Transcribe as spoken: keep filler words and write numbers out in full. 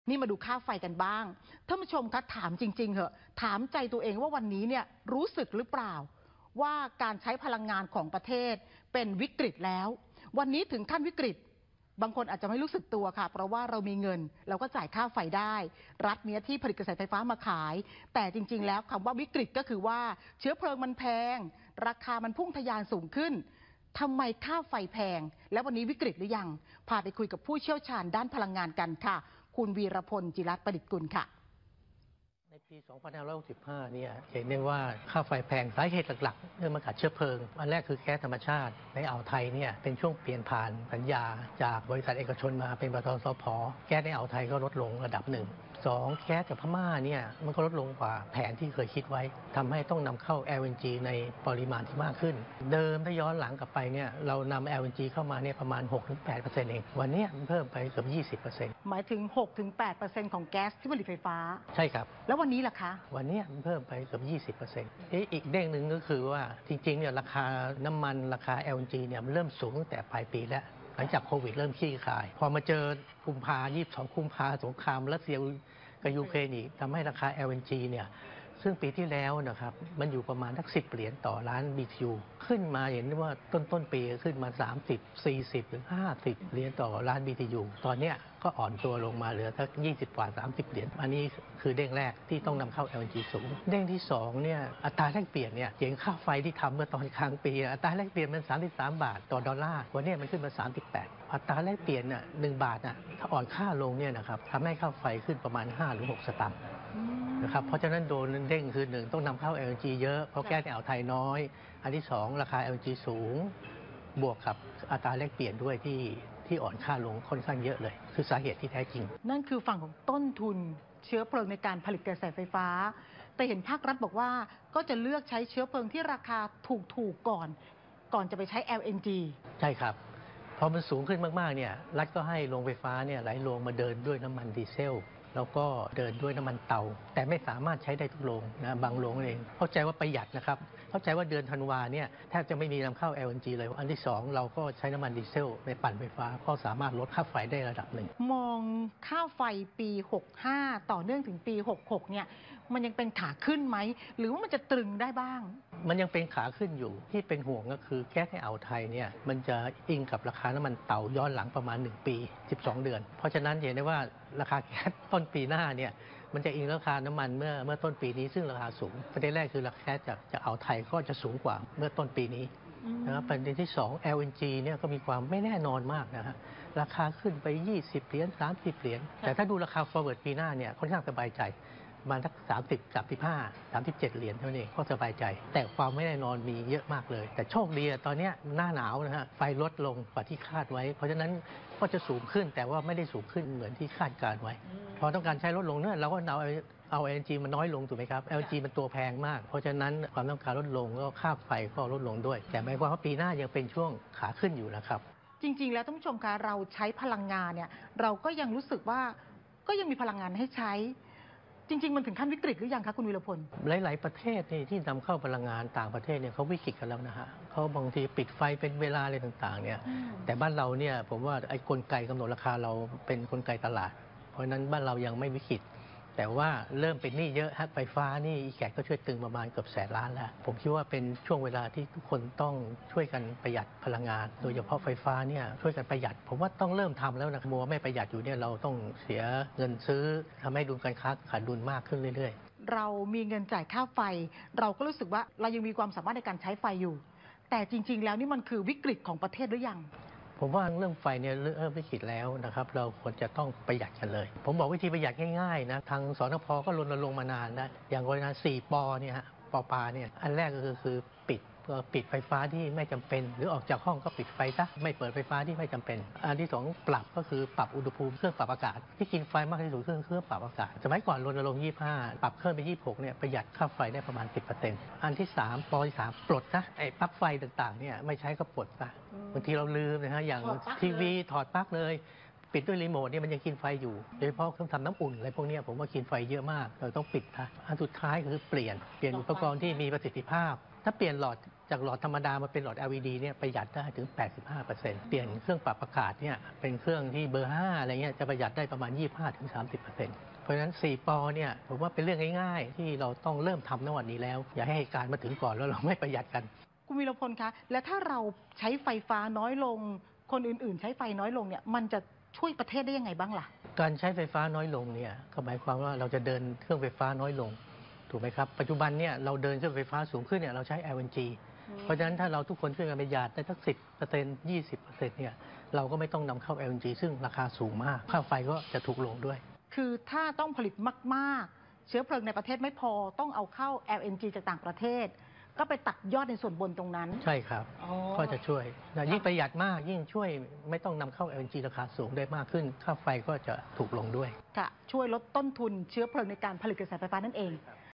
นี่มาดูค่าไฟกันบ้างท่านผู้ชมคะถามจริงๆเหอะถามใจตัวเองว่าวันนี้เนี่ยรู้สึกหรือเปล่าว่าการใช้พลังงานของประเทศเป็นวิกฤตแล้ววันนี้ถึงขั้นวิกฤตบางคนอาจจะไม่รู้สึกตัวค่ะเพราะว่าเรามีเงินเราก็จ่ายค่าไฟได้รัฐเนี้ยที่ผลิตกระแสไฟฟ้ามาขายแต่จริงๆแล้วคำว่าวิกฤตก็คือว่าเชื้อเพลิงมันแพงราคามันพุ่งทะยานสูงขึ้นทำไมค่าไฟแพงและวันนี้วิกฤตหรือยังพาไปคุยกับผู้เชี่ยวชาญด้านพลังงานกันค่ะคุณวีรพลจิรัตน์ประดิษฐ์กุลค่ะในปี สองพันห้าร้อยหกสิบห้า เนี่ยเห็นได้ว่าค่าไฟแพงสาเหตุหลักๆเนื่องมาจากเชื้อเพลิงอันแรกคือแก๊สธรรมชาติในอ่าวไทยเนี่ยเป็นช่วงเปลี่ยนผ่านสัญญาจากบริษัทเอกชนมาเป็นบตสผ.แก๊สในอ่าวไทยก็ลดลงระดับหนึ่งสองแก๊สจากพม่าเนี่ยมันก็ลดลงกว่าแผนที่เคยคิดไว้ทำให้ต้องนำเข้า แอล เอ็น จี ในปริมาณที่มากขึ้นเดิมถ้าย้อนหลังกลับไปเนี่ยเรานำ แอล เอ็น จี เข้ามาเนี่ยประมาณ หกถึงแปดเปอร์เซ็นต์ เองวันนี้มันเพิ่มไปเกือบ ยี่สิบเปอร์เซ็นต์หมายถึง หกถึงแปดเปอร์เซ็นต์ ของแก๊สที่ผลิตไฟฟ้าใช่ครับแล้ววันนี้ล่ะคะวันนี้มันเพิ่มไปเกือบ ยี่สิบเปอร์เซ็นต์ อีกเด้งหนึ่งก็คือว่าจริงๆเนี่ยราคาน้ำมันราคา แอล เอ็น จี เนี่ยมันเริ่มสูงตั้งแต่ปลายปีแล้วหลังจากโควิดเริ่มคลี่คลายพอมาเจอกุมภาพันธ์ยี่สิบสองกุมภาพันธ์สงครามรัสเซียกับยูเครนอีกทำให้ราคา แอล เอ็น จี เนี่ยซึ่งปีที่แล้วนะครับมันอยู่ประมาณสักสิบเหรียญต่อล้าน บี ที ยู ขึ้นมาเห็นว่าต้นต้นปีขึ้นมาสามสิบ สี่สิบหรือห้าสิบเหรียญต่อล้าน บี ที ยู ตอนเนี้ยก็อ่อนตัวลงมาเหลือสักยี่สิบกว่าสามสิบเหรียญอันนี้คือเด้งแรกที่ต้องนำเข้า แอล เอ็น จี สูงเด้งที่สองเนี่ยอัตราแลกเปลี่ยนเนี่ยเห็นค่าไฟที่ทำเมื่อตอนกลางปีอัตราแลกเปลี่ยนมันสามสิบสามบาทต่อดอลลาร์วันนี้มันขึ้นมาสามสิบแปดอัตราแลกเปลี่ยนน่ะหนึ่งบาทน่ะถ้าอ่อนค่าลงเนี่ยนะครับทำให้ค่าไฟขึ้นประมาณห้าหรือหกสตางค์นะครับเพราะฉะนั้นโดนเด้งคือหนึ่งต้องนำเข้า แอล เอ็น จี เยอะเพราะแก๊สในอ่าวไทยน้อยอันที่สองราคา แอล เอ็น จี สูงบวกกับอัตราแลกเปลี่ยนด้วยที่ที่อ่อนค่าลงค่อนข้างเยอะเลยคือสาเหตุที่แท้จริงนั่นคือฝั่งของต้นทุนเชื้อเพลิงในการผลิตกระแสไฟฟ้าแต่เห็นภาครัฐบอกว่าก็จะเลือกใช้เชื้อเพลิงที่ราคาถูกๆก่อนก่อนจะไปใช้ แอล เอ็น จีใช่ครับพอมันสูงขึ้นมากๆเนี่ยรัฐก็ให้โรงไฟฟ้าเนี่ยไหลโรงมาเดินด้วยน้ำมันดีเซลแล้วก็เดินด้วยน้ำมันเตาแต่ไม่สามารถใช้ได้ทุกโรงนะบางโรงเองเข้าใจว่าประหยัดนะครับเข้าใจว่าเดือนธันวาเนี่ยแทบจะไม่มีนำเข้า แอล เอ็น จี เลยอันที่สองเราก็ใช้น้ำมันดีเซลในปั่นไฟฟ้าก็สามารถลดค่าไฟได้ระดับหนึ่งมองค่าไฟปีหกสิบห้าต่อเนื่องถึงปีหกสิบหกเนี่ยมันยังเป็นขาขึ้นไหมหรือว่ามันจะตรึงได้บ้างมันยังเป็นขาขึ้นอยู่ที่เป็นห่วงก็คือแก๊สในอ่าวไทยเนี่ยมันจะอิงกับราคาน้ำมันเตาย้อนหลังประมาณหนึ่งปีสิบสองเดือนเพราะฉะนั้นเห็นได้ว่าราคาแก๊สต้นปีหน้าเนี่ยมันจะอิงราคาน้ำมันเมื่อเมื่อต้นปีนี้ซึ่งราคาสูงประเด็นแรกคือราคาแก๊สจากจากอ่าวไทยก็จะสูงกว่าเมื่อต้นปีนี้นะครับประเด็นที่สอง แอล เอ็น จี เนี่ยก็มีความไม่แน่นอนมากนะฮะราคาขึ้นไปยี่สิบเหรียญสามสิบเหรียญแต่ถ้าดูราคา forward ปีหน้าเนี่ยค่อนข้างสบายใจมาสักสามสิบ สามสิบห้า สามสิบเจ็ดเหรียญเท่านี้ก็สบายใจแต่ความไม่แน่นอนมีเยอะมากเลยแต่โชคดีตอนนี้หน้าหนาวนะฮะไฟลดลงกว่าที่คาดไว้เพราะฉะนั้นก็จะสูงขึ้นแต่ว่าไม่ได้สูงขึ้นเหมือนที่คาดการไว้พอต้องการใช้ลดลงเนี่ยเราก็เอาเอา แอล เอ็น จี มันน้อยลงถูกไหมครับ แอล เอ็น จี มันตัวแพงมากเพราะฉะนั้นความต้องการลดลงก็ค่าไฟก็ลดลงด้วยแต่หมายความว่าปีหน้ายังเป็นช่วงขาขึ้นอยู่นะครับจริงๆแล้วท่านผู้ชมคะเราใช้พลังงานเนี่ยเราก็ยังรู้สึกว่าก็ยังมีพลังงานให้ใช้จริงๆมันถึงขั้นวิกฤตหรือยังคะคุณวีรพลหลายๆประเทศนี่ที่นำเข้าพลังงานต่างประเทศเนี่ยเขาวิกฤตกันแล้วนะฮะเขาบางทีปิดไฟเป็นเวลาอะไรต่างๆเนี่ยแต่บ้านเราเนี่ยผมว่าไอ้กลไกกำหนดราคาเราเป็นกลไกตลาดเพราะฉะนั้นบ้านเรายังไม่วิกฤตแต่ว่าเริ่มเป็นหนี้เยอะฮะไฟฟ้านี่อีแขกก็ช่วยตึงประมาณเกือบแสนล้านแล้วผมคิดว่าเป็นช่วงเวลาที่ทุกคนต้องช่วยกันประหยัดพลังงานโดยเฉพาะไฟฟ้าเนี่ยช่วยกันประหยัดผมว่าต้องเริ่มทำแล้วนะมัวไม่ประหยัดอยู่เนี่ยเราต้องเสียเงินซื้อทำให้ดุลการค้าขาดดุลมากขึ้นเรื่อยๆเรามีเงินจ่ายค่าไฟเราก็รู้สึกว่าเรายังมีความสามารถในการใช้ไฟอยู่แต่จริงๆแล้วนี่มันคือวิกฤตของประเทศหรือยังผมว่าเรื่องไฟเนี่ยเริ่มวิกฤตแล้วนะครับเราควรจะต้องประหยัดกันเลยผมบอกวิธีประหยัดง่ายๆนะทางสนพ.ก็รณรงค์มานานนะอย่างกรณีสี่ปอเนี่ยฮะปอปาเนี่ยอันแรกก็คือปิดปิดไฟฟ้าที่ไม่จำเป็นหรือออกจากห้องก็ปิดไฟซะไม่เปิดไฟฟ้าที่ไม่จำเป็นอันที่สองปรับก็คือปรับอุณหภูมิเครื่องปรับอากาศที่กินไฟมากที่สุดคือเครื่องปรับอากาศสมัยก่อนรณรงค์ยี่สิบห้าปรับเครื่องไปยี่สิบหกเนี่ยประหยัดค่าไฟได้ประมาณ สิบเปอร์เซ็นต์ อันที่สามปอที่สามปลดซะไอ้ปลั๊กไฟต่างๆเนี่ยไม่ใช้ก็ปลดซะบางทีเราลืมนะฮะอย่างทีวีถอดปลั๊กเลยปิดด้วยรีโมทเนี่ยมันยังกินไฟอยู่โดยเฉพาะเครื่องทำน้ำอุ่นอะไรพวกนี้ผมว่ากินไฟเยอะมากเราต้องปิดค่ะอันสุดท้ายคือเปลี่ยนเปลี่ยนอุปกรณ์ที่มีประสิทธิภาพถ้าเปลี่ยนหลอดจากหลอดธรรมดามาเป็นหลอด แอล อี ดี เนี่ยประหยัดได้ถึง แปดสิบห้าเปอร์เซ็นต์ เปลี่ยนเครื่องปรับอากาศเนี่ยเป็นเครื่องที่เบอร์ ห้า อะไรเงี้ยจะประหยัดได้ประมาณ ยี่สิบห้าถึงสามสิบเปอร์เซ็นต์ เพราะฉะนั้น สี่ ปอเนี่ยผมว่าเป็นเรื่องง่ายๆ ที่เราต้องเริ่มทำในวันนี้แล้ว อย่าให้เหตุการณ์มาถึงก่อนแล้วเราไม่ประหยัดกันคุณวีรพลคะและถ้าเราใช้ไฟฟ้าน้อยลงคนอื่นๆ ใช้ไฟน้อยลงเนี่ยมันจะช่วยประเทศได้ยังไงบ้างล่ะการใช้ไฟฟ้าน้อยลงเนี่ยก็หมายความว่าเราจะเดินเครื่องไฟฟ้าน้อยลงถูกไหมครับปัจจุบันเนี่ยเราเดินเครื่องไฟฟ้าสูงขึ้นเนี่ยเราใช้ แอล เอ็น จี เพราะฉะนั้นถ้าเราทุกคนช่วยกันประหยัดได้สักสิบเปอร์เซ็นต์ยี่สิบเปอร์เซ็นต์เนี่ยเราก็ไม่ต้องนำเข้า แอล เอ็น จี ซึ่งราคาสูงมากค่าไฟก็จะถูกลงด้วยคือถ้าต้องผลิตมากๆเชื้อเพลิงในประเทศไม่พอต้องเอาเข้า แอล เอ็น จี จากต่างประเทศก็ไปตัดยอดในส่วนบนตรงนั้นใช่ครับก็จะช่วยยิ่งประหยัดมากยิ่งช่วยไม่ต้องนำเข้า แอล เอ็น จี ราคาสูงได้มากขึ้นค่าไฟก็จะถูกลงด้วยค่ะช่วยลดต้นทุนเชื้อเพลิงในการผลิตกระแสไฟฟ้านั่นเอง